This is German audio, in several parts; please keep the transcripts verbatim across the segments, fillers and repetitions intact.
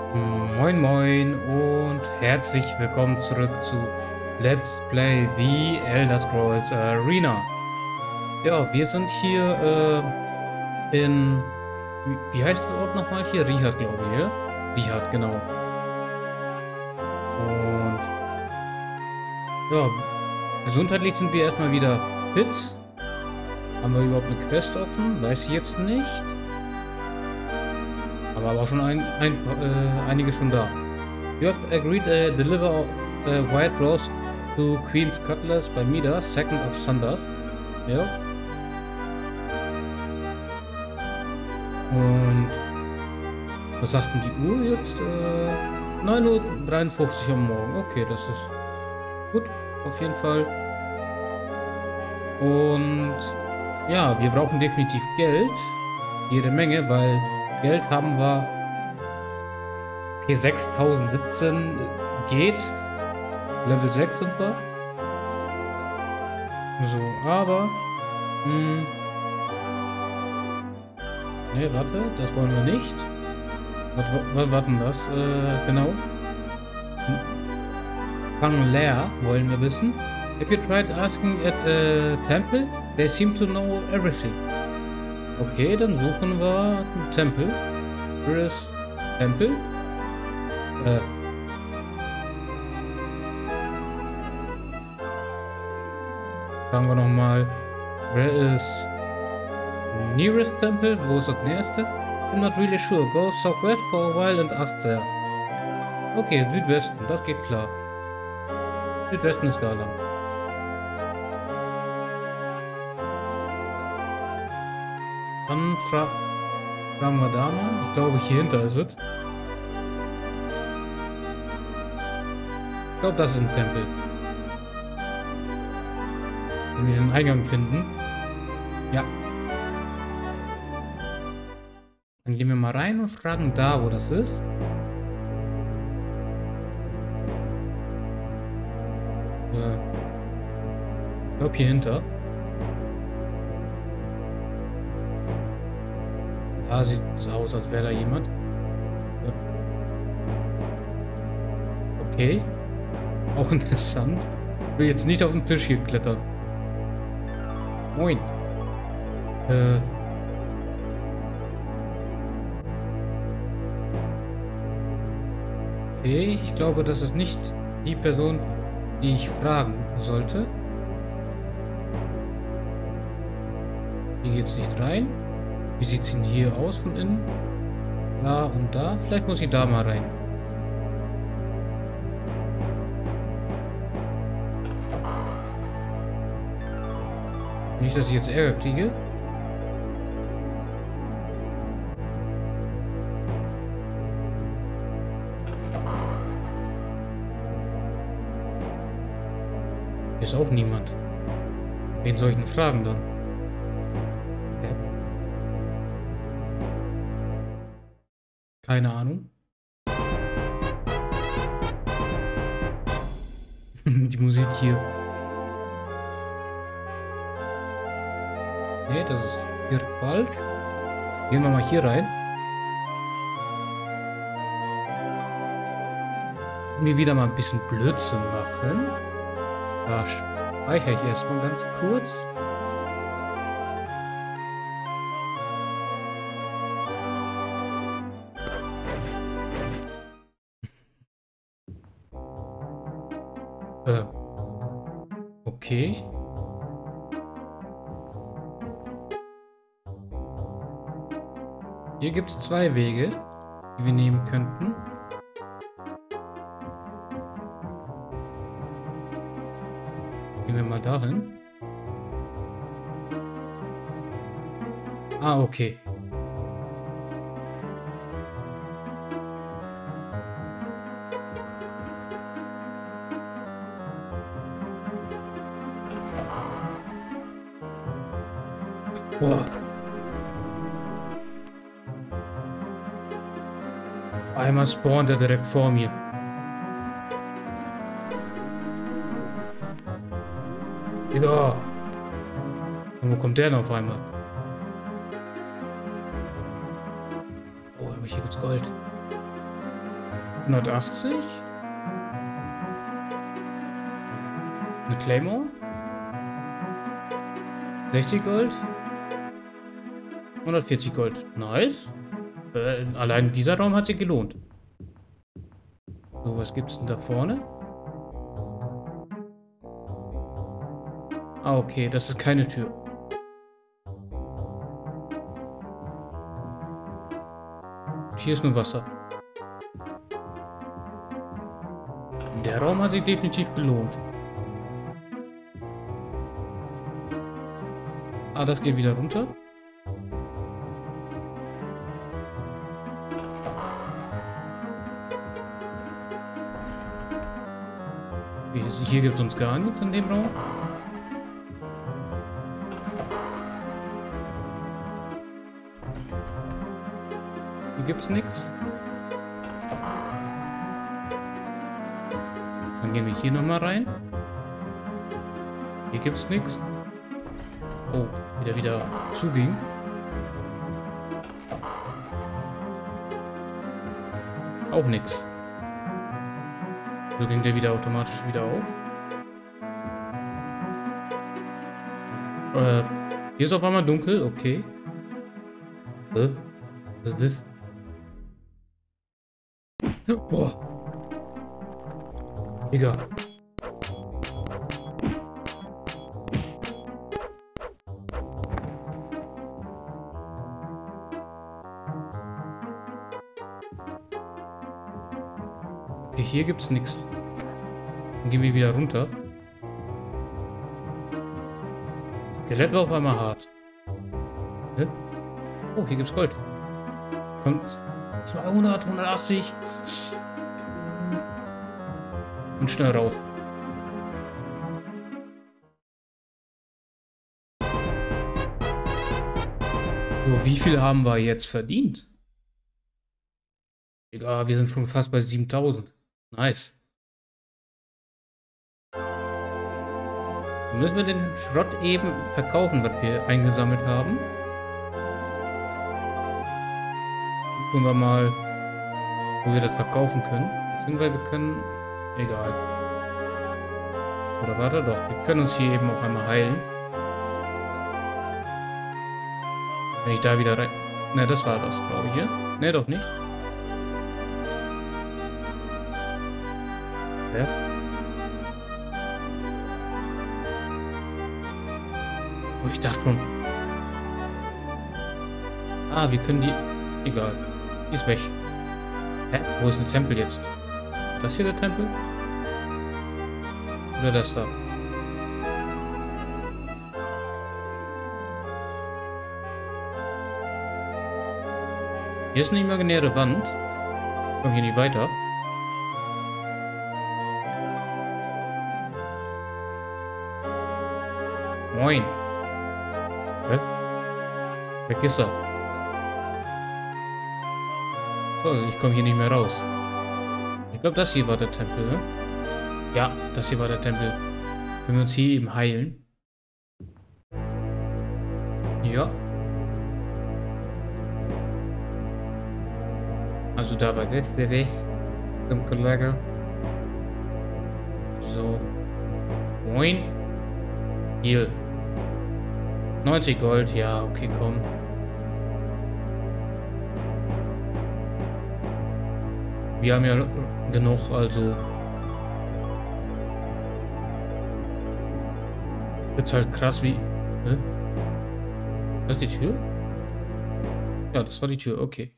Moin Moin und herzlich willkommen zurück zu Let's Play The Elder Scrolls Arena. Ja, wir sind hier äh, in, wie, wie heißt der Ort nochmal hier? Riyadh, glaube ich, ja? Riyadh, genau. Und ja, gesundheitlich sind wir erstmal wieder fit. Haben wir überhaupt eine Quest offen? Weiß ich jetzt nicht. Aber auch schon ein, ein, äh, einige schon da. You have agreed to uh, deliver a white rose to Queen's Cutlass by Mida, second of Sanders. Ja. Und was sagt denn die Uhr jetzt? Äh, neun Uhr dreiundfünfzig am Morgen. Okay, das ist gut, auf jeden Fall. Und ja, wir brauchen definitiv Geld. Jede Menge, weil Geld haben wir. Okay, sechstausendsiebzehn geht. Level sechs sind wir. So, aber. Mh, ne, warte, das wollen wir nicht. Was, was war denn das? Äh, genau. Fang leer wollen wir wissen. If you tried asking at a temple, they seem to know everything. Okay, dann suchen wir einen Tempel. Where is Tempel? Äh. Sagen wir nochmal. Where is nearest Temple? Wo ist das nächste? I'm not really sure. Go southwest for a while and ask there. Okay, Südwesten, das geht klar. Südwesten ist da lang. Dann fra fragen wir da mal. Ich glaube, hier hinter ist es. Ich glaube, das ist ein Tempel. Wenn wir den Eingang finden. Ja. Dann gehen wir mal rein und fragen da, wo das ist. Äh, ich glaube, hier hinter. Da sieht es aus, als wäre da jemand. Ja. Okay. Auch interessant. Ich will jetzt nicht auf den Tisch hier klettern. Moin. Äh. Okay, ich glaube, das ist nicht die Person, die ich fragen sollte. Hier geht's nicht rein. Wie sieht es denn hier aus von innen? Da und da. Vielleicht muss ich da mal rein. Nicht, dass ich jetzt Ärger kriege. Hier ist auch niemand. Wen soll ich denn fragen dann? Keine Ahnung. Die Musik hier. Nee, das ist hier falsch. Gehen wir mal hier rein. Mir wieder mal ein bisschen Blödsinn machen. Da speichere ich erstmal ganz kurz. Äh. Okay. Hier gibt es zwei Wege, die wir nehmen könnten. Gehen wir mal dahin. Ah, okay. Boah. Einmal spawnt er direkt vor mir. Digga. Und wo kommt der denn auf einmal? Oh, aber hier gibt's Gold. hundertachtzig. Eine Claymore. sechzig Gold. hundertvierzig Gold. Nice. Äh, allein dieser Raum hat sich gelohnt. So, was gibt's denn da vorne? Ah, okay, das ist keine Tür. Hier ist nur Wasser. Der Raum hat sich definitiv gelohnt. Ah, das geht wieder runter. Hier gibt es uns gar nichts in dem Raum. Hier gibt es nichts. Dann gehen wir hier nochmal rein. Hier gibt es nichts. Oh, wieder wieder zuging. Auch nichts. So ging der wieder automatisch wieder auf. Äh, hier ist auf einmal dunkel, okay. Äh, was ist das? Boah. Digga. Okay, hier gibt's nichts. Dann gehen wir wieder runter. Das Skelett war auf einmal hart. Hä? Oh, hier gibt's Gold. Kommt zweihundert, hundertachtzig. Und schnell raus. So, wie viel haben wir jetzt verdient? Egal, wir sind schon fast bei siebentausend. Nice. Müssen wir den Schrott eben verkaufen, was wir eingesammelt haben. Gucken wir mal, wo wir das verkaufen können. Beziehungsweise wir können... Egal. Oder warte doch, wir können uns hier eben auch einmal heilen. Wenn ich da wieder rein... Ne, das war das, glaube ich, hier. Ne, doch nicht. Ja. Oh, ich dachte schon. Ah, wir können die... Egal. Die ist weg. Hä? Wo ist der Tempel jetzt? Das hier der Tempel? Oder das da? Hier ist eine imaginäre Wand. Ich komme hier nicht weiter. Moin. Hä? Vergiss er. Toll, ich komme hier nicht mehr raus. Ich glaube, das hier war der Tempel, ne? Ja, das hier war der Tempel. Können wir uns hier eben heilen? Ja. Also da war das der Weg zum Kollege. So. Moin. Hier. neunzig Gold, ja, okay, komm. Wir haben ja genug, also. Jetzt halt krass wie. Hä? Das ist die Tür? Ja, das war die Tür, okay.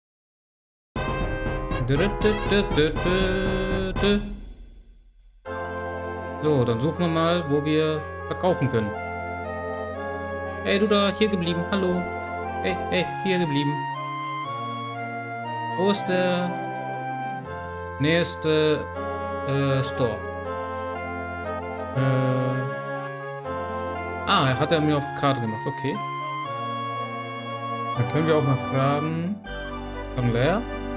So, dann suchen wir mal, wo wir verkaufen können. Hey, du da, hier geblieben, hallo. Hey, hey, hier geblieben. Wo ist der nächste äh, Store? Äh, ah, er hat er mir auf die Karte gemacht, okay. Dann können wir auch mal fragen. Fang Leer.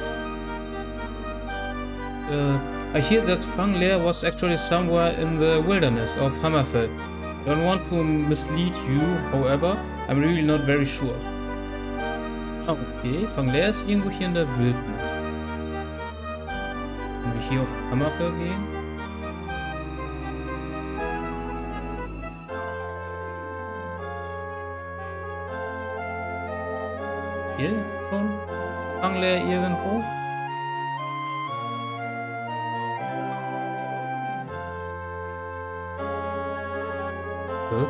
Uh, I hear that Fang Leer was actually somewhere in the wilderness of Hammerfell. Don't want to mislead you, however, I'm really not very sure. Ah, okay, Fang Leer ist irgendwo hier in der Wildnis. hier auf Hammerfell gehen? Hier schon? Angler irgendwo? Hm?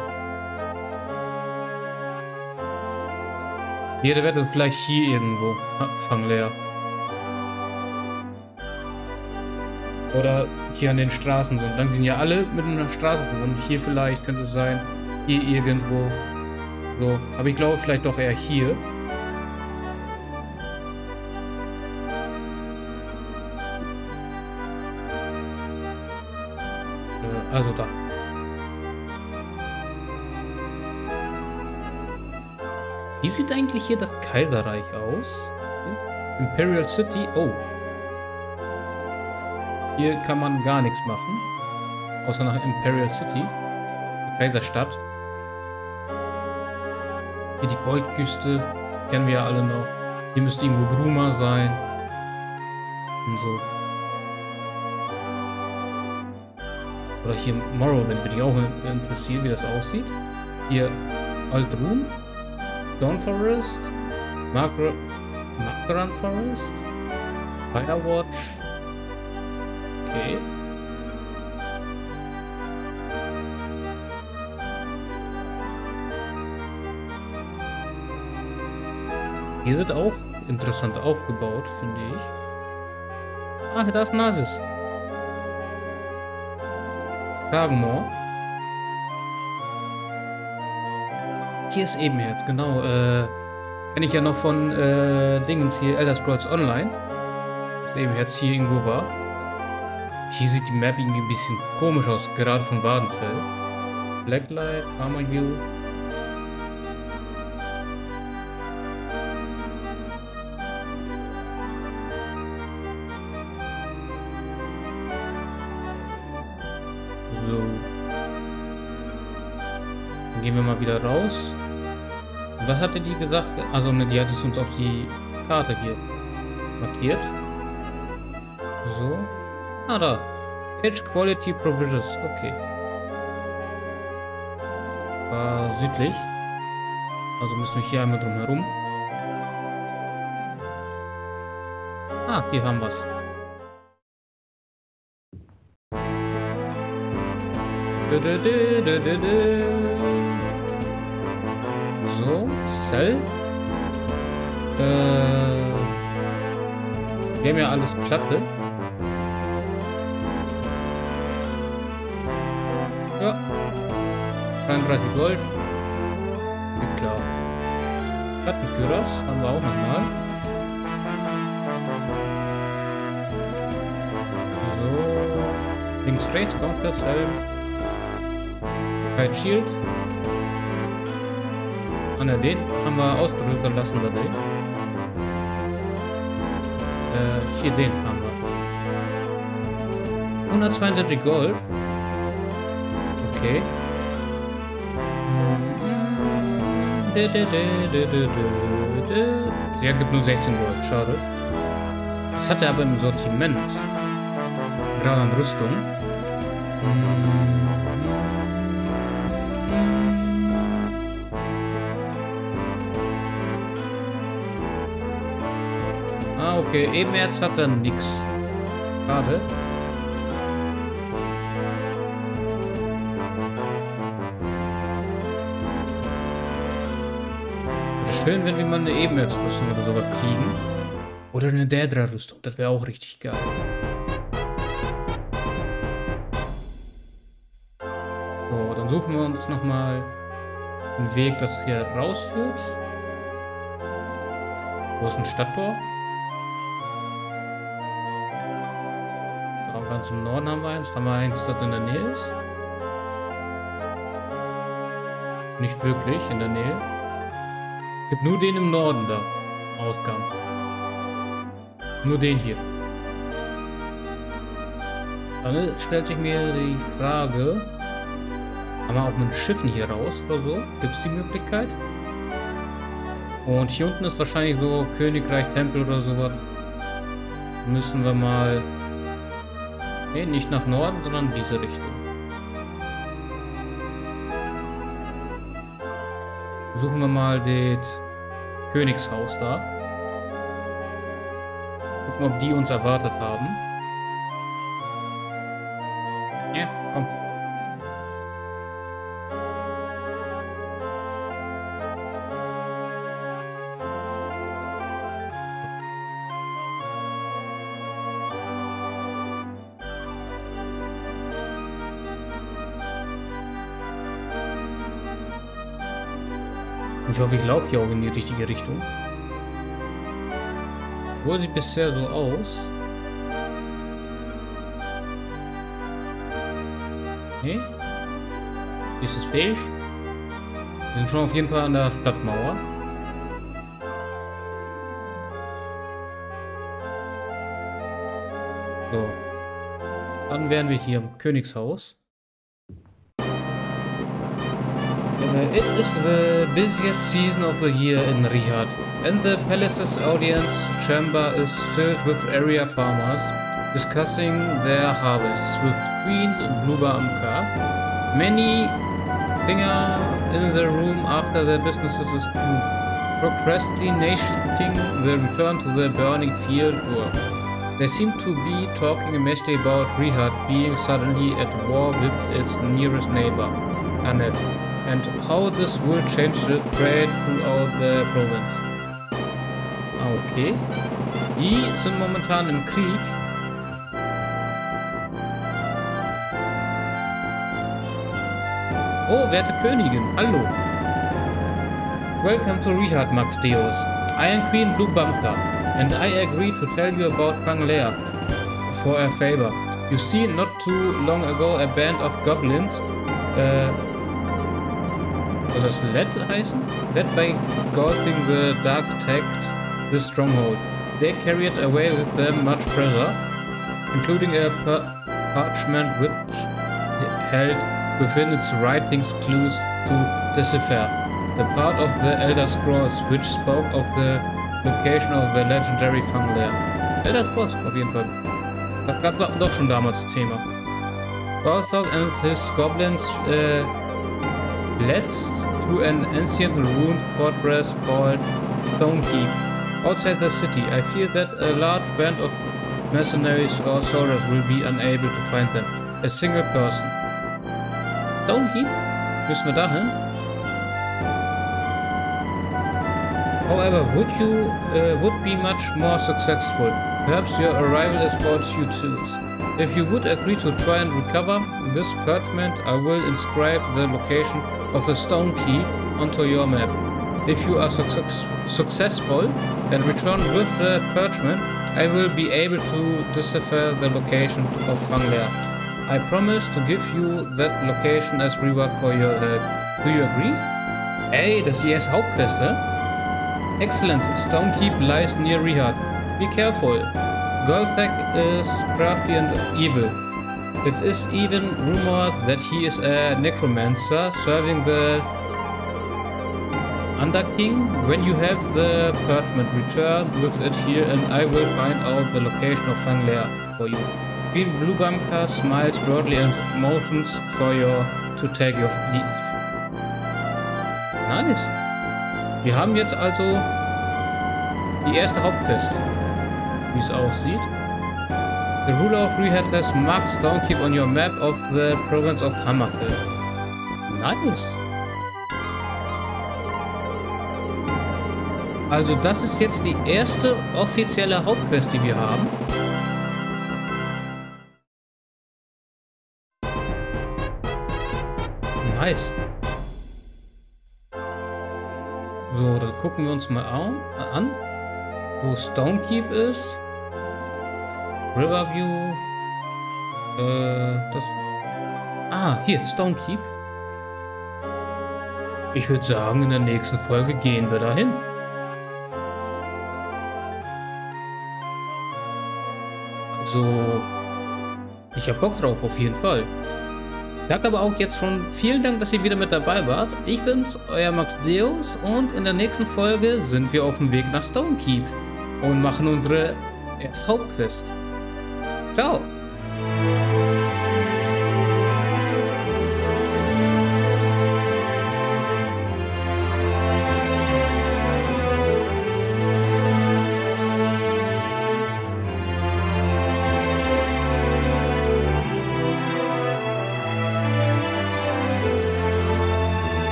Hier, der wird vielleicht hier irgendwo. Fangleer. Oder hier an den Straßen so. Dann sind ja alle mit einer Straße verbunden. Hier vielleicht könnte es sein. Hier irgendwo. So. Aber ich glaube vielleicht doch eher hier. Äh, also da. Wie sieht eigentlich hier das Kaiserreich aus? Imperial City. Oh. Hier kann man gar nichts machen. Außer nach Imperial City. Die Kaiserstadt. Hier die Goldküste. Kennen wir ja alle noch. Hier müsste irgendwo Gruma sein. Und so. Oder hier Morrowind. Bin ich auch interessiert, wie das aussieht. Hier Aldrum. Dawn Forest. Magran Forest. Firewatch. Okay. Hier sind auch interessant aufgebaut, finde ich. Ach, da ist Nasis. Kragenmoor. Hier ist Ebenherz, genau. Äh, kenne ich ja noch von äh, Dingens hier, Elder Scrolls Online. Das Ebenherz hier irgendwo war. Hier sieht die Map irgendwie ein bisschen komisch aus, gerade von Wadenfell. Blacklight, Karma View. So. Dann gehen wir mal wieder raus. Und was hatte die gesagt? Also ne, die hat es uns auf die Karte hier markiert. So. Ah, da. Edge Quality Provisions. Okay. War südlich. Also müssen wir hier einmal drum herum. Ah, hier haben wir es. So, Cell. Äh, wir haben ja alles Platte. Ja. dreiunddreißig Gold. Geht klar. Plattenführers haben wir auch nochmal. So. Links, rechts, Kompass, Helm. Kein Shield. Ah ne, den haben wir ausgerüstet lassen da den. Äh, hier den haben wir. hundertzweiundsiebzig Gold. Okay. Der gibt nur sechzehn Gold, schade. Das hat er aber im Sortiment. Gerade an Rüstung. Ah, okay. Ebenerz hat er nix. Schade. Schön, wenn wir mal eine Ebenerzrüstung oder sowas kriegen. Oder eine Daedra-Rüstung. Das wäre auch richtig geil. So, dann suchen wir uns nochmal einen Weg, das hier rausführt. Wo ist ein Stadttor? Da ganz im Norden haben wir eins. Haben wir eins, das in der Nähe ist? Nicht wirklich in der Nähe. Es gibt nur den im Norden da. Ausgang. Nur den hier. Dann stellt sich mir die Frage, kann man auch mit Schiffen hier raus oder so? Gibt es die Möglichkeit? Und hier unten ist wahrscheinlich so Königreich, Tempel oder sowas. Müssen wir mal Ne, nicht nach Norden, sondern diese Richtung. Suchen wir mal das Königshaus da. Gucken, ob die uns erwartet haben. Ja, komm. Ich hoffe, ich laufe hier auch in die richtige Richtung. Wo sieht bisher so aus? Nee? Ist es falsch? Wir sind schon auf jeden Fall an der Stadtmauer. So. Dann wären wir hier im Königshaus. It is the busiest season of the year in Riyadh, and the palace's audience chamber is filled with area farmers discussing their harvests with Queen Blubamka. Many finger in the room after their businesses is procrastinating the return to their burning field work. They seem to be talking mostly about Riyadh being suddenly at war with its nearest neighbor, Hanef, and how this will change the trade throughout the province. Okay. Die sind momentan im Krieg. Oh, werte Königin, hallo. Welcome to Riyadh, Max Deus. I am Queen Blubamka, and I agree to tell you about Fanglea for a favor. You see, not too long ago a band of goblins, uh, soll das Led heißen? Led by Golfing the Dark attacked the stronghold. They carried away with them much treasure, including a par parchment which held within its writings clues to decipher. The part of the Elder Scrolls which spoke of the location of the legendary Fanglea. Elder Scrolls auf jeden Fall. Das gab es doch schon damals das Thema. Gothok and his goblins uh, led to an ancient ruined fortress called Stonekeep outside the city. I fear that a large band of mercenaries or soldiers will be unable to find them. A single person. Stonekeep? Müssen wir da hin? However, would you uh, would be much more successful. Perhaps your arrival is fortuitous. If you would agree to try and recover this parchment, I will inscribe the location of the stone key onto your map. If you are success successful and return with the parchment, I will be able to decipher the location of Fanglea. I promise to give you that location as reward for your help. Do you agree? Ey, das ist die erste Hauptquest, hä? Excellent. Stonekeep lies near Riyadh. Be careful. Golthak is crafty and evil. It is even rumored that he is a necromancer serving the Underking. When you have the parchment, return with it here and I will find out the location of Fanglea for you. Queen Blubamka smiles broadly and motions for you to take your leave. Nice. Wir haben jetzt also die erste Hauptquest, wie es aussieht. The ruler of Riyadh has marked Stonekeep on your map of the province of Hammerfell. Nice. Also das ist jetzt die erste offizielle Hauptquest, die wir haben. Nice. So, das gucken wir uns mal an, wo Stonekeep ist. Riverview. Äh, das. Ah, hier, Stonekeep. Ich würde sagen, in der nächsten Folge gehen wir dahin. Also, ich hab Bock drauf, auf jeden Fall. Ich sage aber auch jetzt schon vielen Dank, dass ihr wieder mit dabei wart. Ich bin's, euer Max Deus, und in der nächsten Folge sind wir auf dem Weg nach Stonekeep und machen unsere erste Hauptquest. Ciao!